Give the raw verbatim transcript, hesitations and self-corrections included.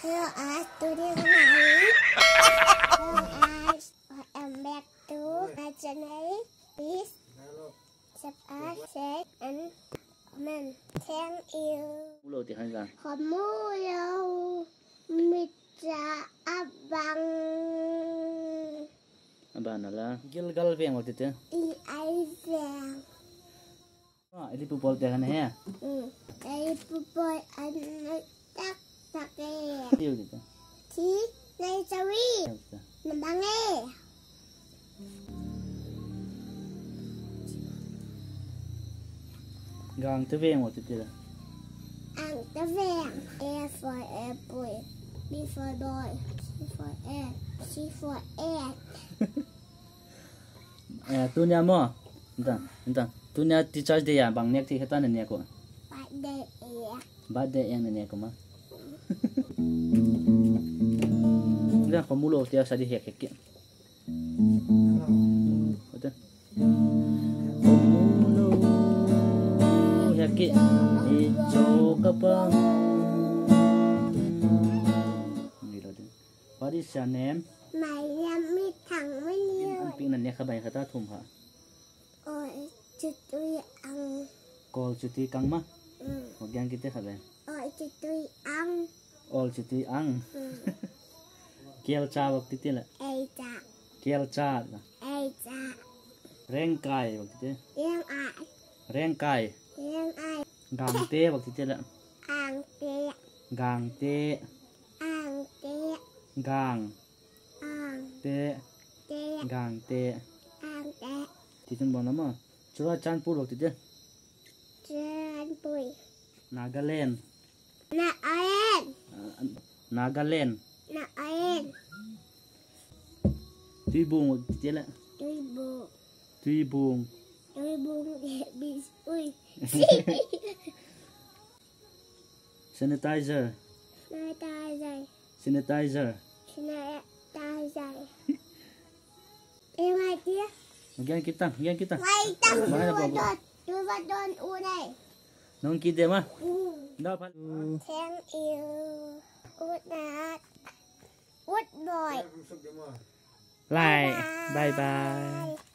Hello, I study tonight. Hello, I am back to my channel. Please subscribe and comment. Thank you. Ulo ti hanga. Kamu minta abang. Abang ala. Gilgal veng waktu itu. I ai veng. Ah, ini pupol ti hanga ya. Hmm. Ai pupol anak tak pakai. Iya gitu. Ci, nai sawi. Nambange. Gang tu veng waktu itu. Ang ta veng. A for apple. B for boy. C for egg. C for egg. Eh, tu ni amo. Entah, entah. Tu ni teacher dia bang nek ti kata ni aku. Pada egg. Bade yang ni aku mah. Dah kamu lo tiap sadi hek hek. Betul. Kamu lo hek hijau kapang. Ni lah tu. What is your name? My name is Thangminlun. Ping nan ni khabai khata thum ha. Oi, chutui ang. Call cuti kang mah. Hmm. Hogyan kita khabai. Oi, chutui ang. All cuti ang. Hmm. Kiel cha waktu itu lah. Ei cha. Kiel cha. Ei cha. Rengkai waktu itu. Yang ai. Rengkai. Yang ai. Gang te waktu itu lah. Ang te. Gang te. Ang te. Gang Ang te. te. Gang te. Ang te. Tisun bon nama. Coba canpur waktu itu. Jan pui. Nagaland. Na aen. Nagaland. Na aen. Tuibung waktu itu lah. Tui bu. Tuibung. Tui bu de bis ui. Sanitizer. Na ta zai. Sanitizer. Na ta zai. Em ai kia. Hogyan kita, hogyan kita. Mai ta. Mana apa? Tu va don u này. Nong kita mah. Ừ. Dapat. Thank you. Good night. Good boy. Lại. Bye bye.